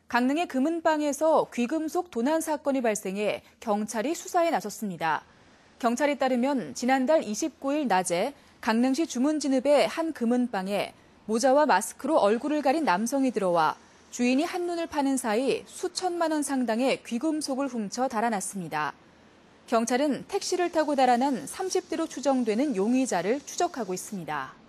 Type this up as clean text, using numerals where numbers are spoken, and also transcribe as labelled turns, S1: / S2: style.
S1: 강릉의 금은방에서 귀금속 도난 사건이 발생해 경찰이 수사에 나섰습니다. 경찰에 따르면 지난달 29일 낮에 강릉시 주문진읍의 한 금은방에 모자와 마스크로 얼굴을 가린 남성이 들어와 주인이 한눈을 파는 사이 수천만 원 상당의 귀금속을 훔쳐 달아났습니다. 경찰은 택시를 타고 달아난 30대로 추정되는 용의자를 추적하고 있습니다.